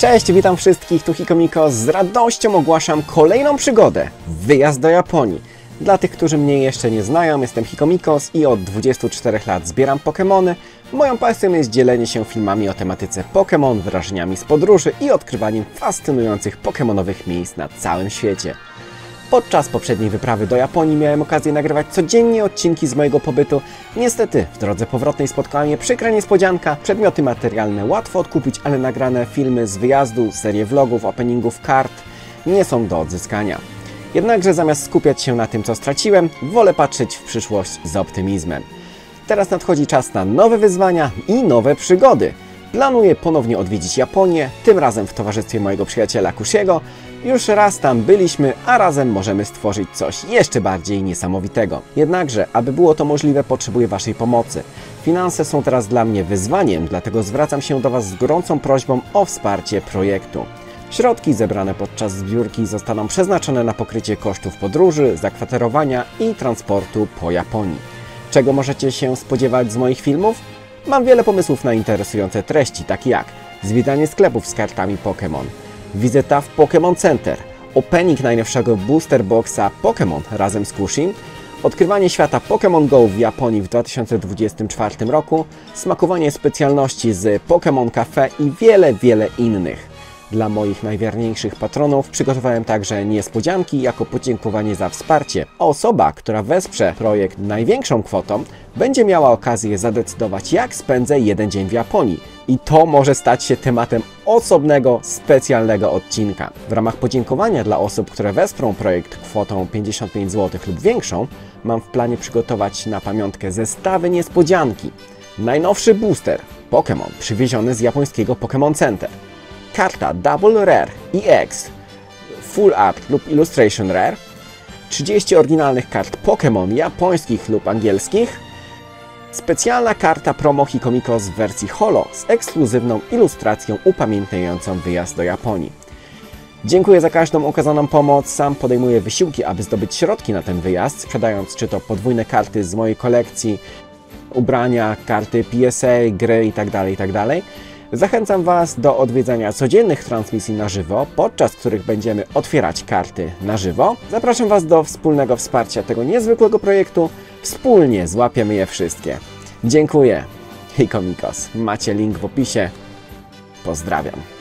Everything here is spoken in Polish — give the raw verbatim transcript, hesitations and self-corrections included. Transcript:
Cześć, witam wszystkich, tu Hikomiko. Z radością ogłaszam kolejną przygodę. Wyjazd do Japonii. Dla tych, którzy mnie jeszcze nie znają, jestem Hikomikos i od dwudziestu czterech lat zbieram Pokemony. Moją pasją jest dzielenie się filmami o tematyce Pokémon, wrażeniami z podróży i odkrywaniem fascynujących pokemonowych miejsc na całym świecie. Podczas poprzedniej wyprawy do Japonii miałem okazję nagrywać codziennie odcinki z mojego pobytu. Niestety, w drodze powrotnej spotkała mnie przykra niespodzianka. Przedmioty materialne łatwo odkupić, ale nagrane filmy z wyjazdu, serie vlogów, openingów kart nie są do odzyskania. Jednakże zamiast skupiać się na tym, co straciłem, wolę patrzeć w przyszłość z optymizmem. Teraz nadchodzi czas na nowe wyzwania i nowe przygody. Planuję ponownie odwiedzić Japonię, tym razem w towarzystwie mojego przyjaciela Kushiego. Już raz tam byliśmy, a razem możemy stworzyć coś jeszcze bardziej niesamowitego. Jednakże, aby było to możliwe, potrzebuję Waszej pomocy. Finanse są teraz dla mnie wyzwaniem, dlatego zwracam się do Was z gorącą prośbą o wsparcie projektu. Środki zebrane podczas zbiórki zostaną przeznaczone na pokrycie kosztów podróży, zakwaterowania i transportu po Japonii. Czego możecie się spodziewać z moich filmów? Mam wiele pomysłów na interesujące treści, takie jak zwiedzanie sklepów z kartami Pokémon, wizyta w Pokémon Center, opening najnowszego booster boxa Pokémon razem z Kushim, odkrywanie świata Pokémon Go w Japonii w dwa tysiące dwudziestym czwartym roku, smakowanie specjalności z Pokémon Cafe i wiele, wiele innych. Dla moich najwierniejszych patronów przygotowałem także niespodzianki jako podziękowanie za wsparcie. A osoba, która wesprze projekt największą kwotą, będzie miała okazję zadecydować, jak spędzę jeden dzień w Japonii. I to może stać się tematem osobnego, specjalnego odcinka. W ramach podziękowania dla osób, które wesprą projekt kwotą pięćdziesiąt pięć złotych lub większą, mam w planie przygotować na pamiątkę zestawy niespodzianki. Najnowszy booster Pokémon przywieziony z japońskiego Pokémon Center. Karta Double Rare E X, Full Art lub Illustration Rare, trzydzieści oryginalnych kart Pokémon japońskich lub angielskich, specjalna karta promo Hikomikos w wersji Holo z ekskluzywną ilustracją upamiętniającą wyjazd do Japonii. Dziękuję za każdą okazaną pomoc, sam podejmuję wysiłki, aby zdobyć środki na ten wyjazd, sprzedając czy to podwójne karty z mojej kolekcji, ubrania, karty P S A, gry itd., itd. Zachęcam Was do odwiedzania codziennych transmisji na żywo, podczas których będziemy otwierać karty na żywo. Zapraszam Was do wspólnego wsparcia tego niezwykłego projektu. Wspólnie złapiemy je wszystkie. Dziękuję. Hikomikos. Macie link w opisie. Pozdrawiam.